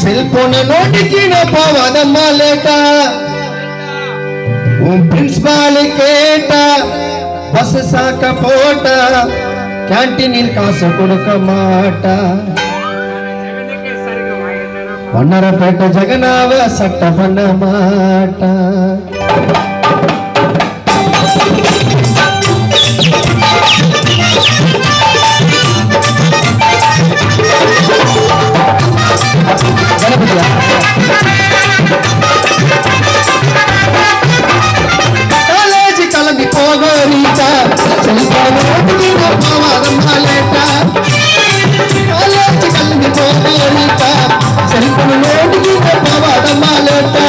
செல்போனை நோட்டிக்கின போவாதம்மா லேட்டா உன் பிரின்சிபாலு கேட்டா பஸ் சாக்க போட்டா கேன்டீனில் காசு கொடுக்க மாட்டா வண்ணரப்பேட்டை ஜெகனாவ சட்ட பண்ண மாட்டா காலேஜ் கிளம்பி போகறீட்டா போவாதம்மா லேட்டா காலேஜ் கிளம்பி போகறீட்டா செல்போன் நோட்டிக்கின போவாதம்மா லேட்டா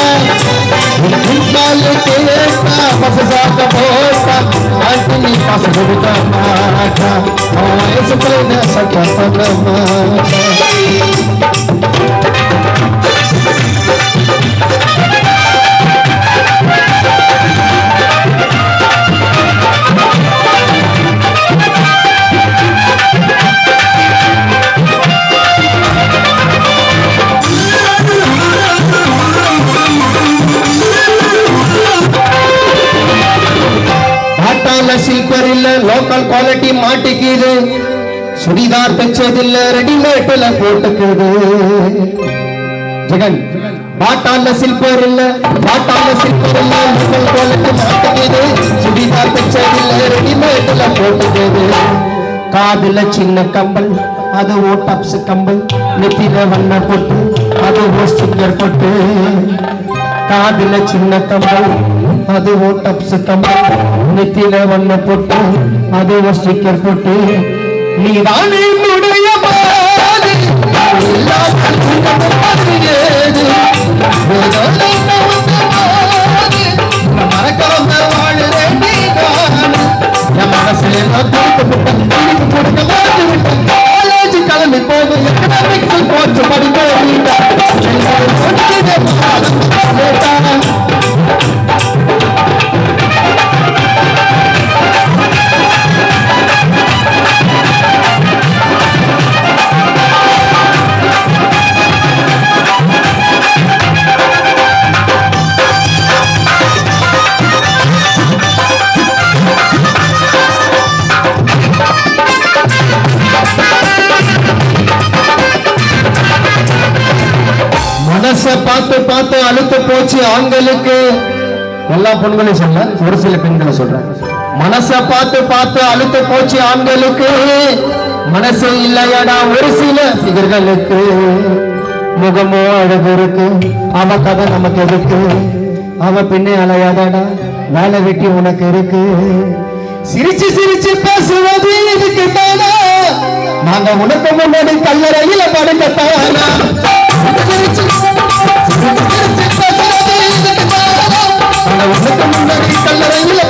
கேட்டா பஸ் சாக்க போட்டா ஆண்டி காசு கொடுக்க மாட்டா வயசு பிள்ளை சட்ட பண்ண மாட்டா சில்பர் இல்ல லோக்கல் குவாலிட்டி மாட்டிக்குது சுடிதார் தைச்சதில்ல ரெடிமேட்ல போட்டுக்குது ஜெகன் பாட்டால சில்பர் இல்ல லோக்கல் குவாலிட்டி மாட்டிக்குது சுடிதார் தைச்சதில்ல ரெடிமேட்ல போட்டுக்குது காதுல சின்ன கம்பல் அது ஓ டப்ஸ் கம்பல் நெத்தில வண்ண போட்டு அது ஓ ஸ்டிக்கர் போட்டு காதுல சின்ன கம்பல் அது ஓ டப்ஸ் கம்பல் நெத்தில வண்ண போட்டு அது ஓ ஸ்டிக்கர் போட்டு நீதானே என்னுடைய பாதி மறக்காம வாழுறேன் மனசுல காலேஜ் கிளம்பி போகும் எக்கனாமிக்ஸ் போச்சு படிக்க மனசை பார்த்து பார்த்து அழுத்து போச்சு ஆண்களுக்கு எல்லா பெண்களையும் சொல்ல ஒரு சில பெண்களை சொல்றேன் மனசை பார்த்து பார்த்து அழுத்து போச்சு ஆண்களுக்கு மனசே இல்லையடா ஒரு சில பிகர்களுக்கு முகமோ அழகு இருக்கு அவ கதை நமக்கு இருக்கு அவ பின்னே அலையாதடா வேலை வெட்டி உனக்கு இருக்கு சிரிச்சு சிரிச்சு பேசுவது இதுக்கு தானா நாங்க உனக்கு முன்னாடி கல்லறையில படுக்கத்தானா உனக்கு முன்னாடி கல்லறையில